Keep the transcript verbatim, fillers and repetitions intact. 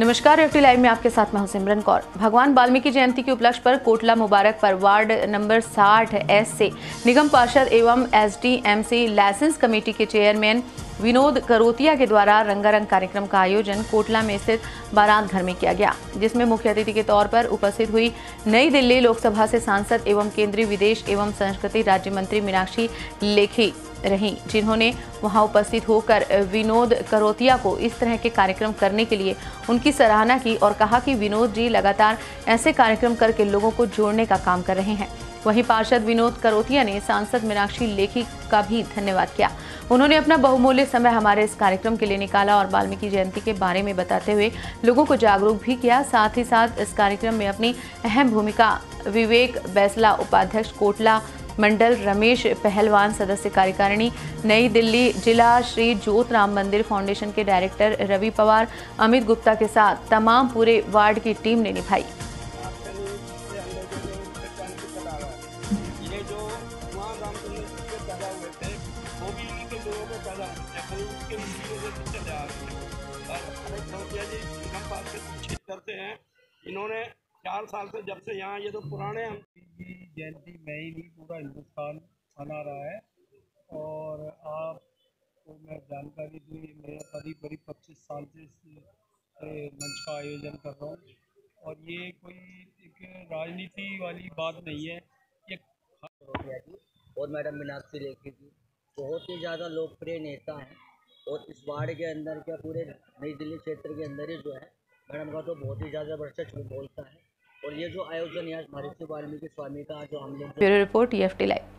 नमस्कार, F T live में आपके साथ मैं हूं सिमरन कौर। भगवान वाल्मीकि जयंती के उपलक्ष्य पर कोटला मुबारक पर वार्ड नंबर साठ एस से निगम पार्षद एवं S D M C licence committee के चेयरमैन विनोद करोतिया के द्वारा रंगारंग कार्यक्रम का आयोजन कोटला में स्थित बारात घर में किया गया, जिसमें मुख्य अतिथि के तौर पर उपस्थित हुई नई दिल्ली लोकसभा से सांसद एवं केंद्रीय विदेश एवं संस्कृति राज्य मंत्री मीनाक्षी लेखी रहीं, जिन्होंने वहां उपस्थित होकर विनोद करोतिया को इस तरह के कार्यक्रम करने के लिए उनकी सराहना की और कहा कि विनोद जी लगातार ऐसे कार्यक्रम करके लोगों को जोड़ने का काम कर रहे हैं। वहीं पार्षद विनोद करोतिया ने सांसद मीनाक्षी लेखी का भी धन्यवाद किया। उन्होंने अपना बहुमूल्य समय हमारे इस कार्यक्रम के लिए निकाला और वाल्मीकि जयंती के बारे में बताते हुए लोगों को जागरूक भी किया। साथ ही साथ इस कार्यक्रम में अपनी अहम भूमिका विवेक बैसला, उपाध्यक्ष कोटला मंडल, रमेश पहलवान, सदस्य कार्यकारिणी नई दिल्ली जिला, श्री ज्योत राम मंदिर फाउंडेशन के डायरेक्टर रवि पवार, अमित गुप्ता के साथ तमाम पूरे वार्ड की टीम ने निभाई। ये जो वहाँ रामचंद्र जी के पैदा हुए थे वो भी इन्हीं के लोगों को पैदा होते हैं, कोई उसके उसी वजह से चले आ रहे हैं। और हमारे करोतिया जी निगम पार्षद क्षेत्र से हैं, इन्होंने चार साल से जब से यहाँ ये तो पुराने की जयंती में ही नहीं पूरा हिंदुस्तान मना रहा है। और आपको मैं जानकारी दूँ, मैं करीब करीब पच्चीस साल से इस मंच का आयोजन कर रहा हूँ और ये कोई एक राजनीति वाली बात नहीं है। ये करोतिया जी और मैडम मीनाक्षी लेखी जी बहुत ही ज़्यादा लोकप्रिय नेता हैं और इस वार्ड के अंदर क्या पूरे नई दिल्ली क्षेत्र के अंदर ही जो है मैडम का तो बहुत ही ज़्यादा वर्चस्व बोलता है। और ये जो आयोजन यहाँ महर्षि वाल्मीकि स्वामी का जो हम लोग bureau report, F T live.